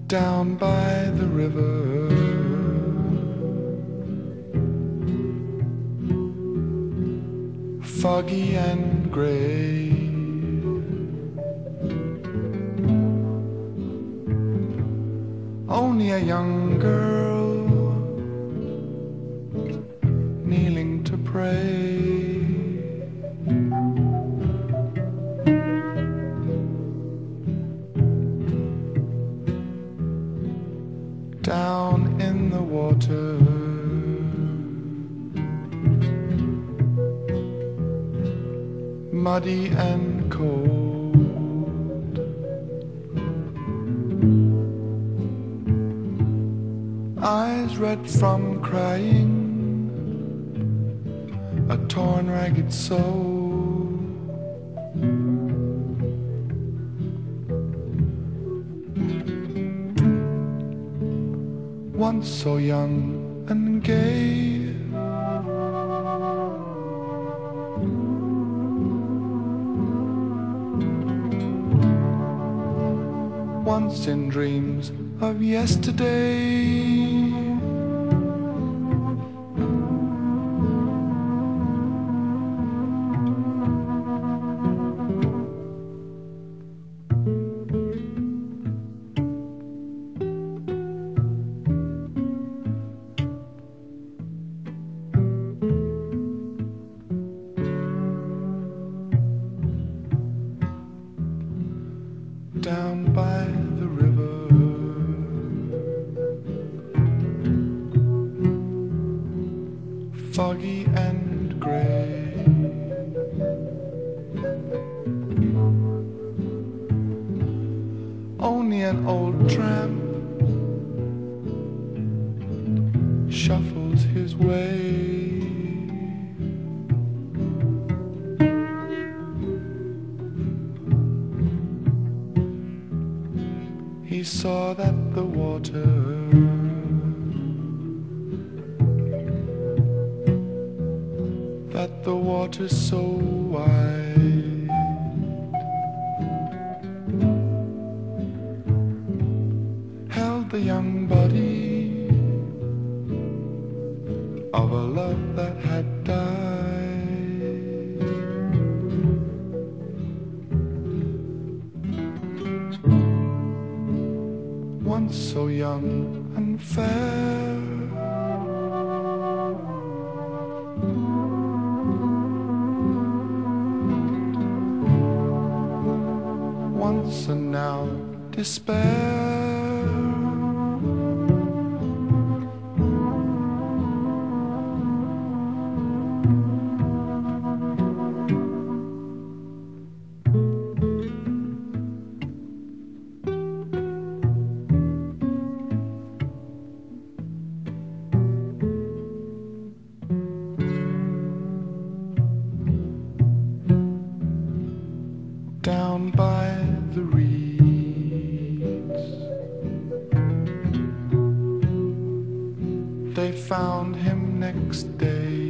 down by the river, foggy and gray. Only a young girl kneeling to pray. Down in the water, muddy and cold, eyes red from crying, a torn ragged soul. Once so young and gay, once in dreams of yesterday. Down by the river, foggy and gray. Only an old tramp shuffles his way. He saw that the water's so wide, held the young body of a love that had died. Once so young and fair, once and now despair. Down by the reeds, they found him next day.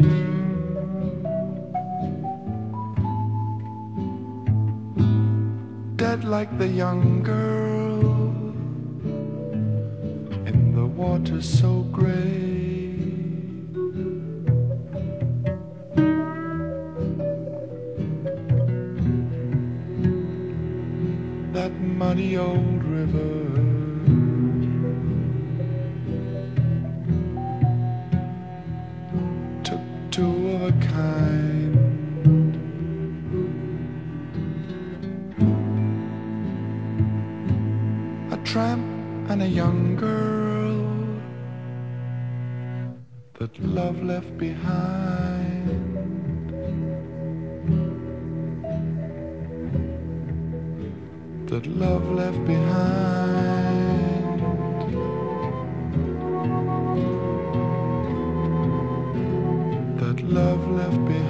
Dead like the young girl in the water so gray. That muddy old river, took two of a kind. A tramp and a young girl that love left behind. That love left behind. That love left behind.